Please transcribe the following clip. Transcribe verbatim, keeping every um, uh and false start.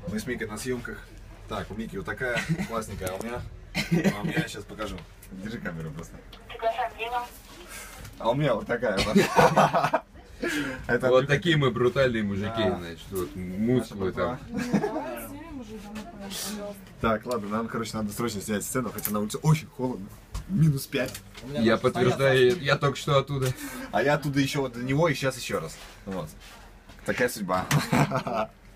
Мы с Микой на съемках. Так, у Мики вот такая классненькая, а у меня... А у меня сейчас покажу. Держи камеру просто. А у меня вот такая вот. Это вот такие мы брутальные мужики, а, значит, вот мускулы там. Так, ладно, нам, короче, надо срочно снять сцену, хотя на улице очень холодно. Минус пять. Я подтверждаю, я только что оттуда. А я оттуда еще вот до него и сейчас еще раз. Вот. Такая судьба.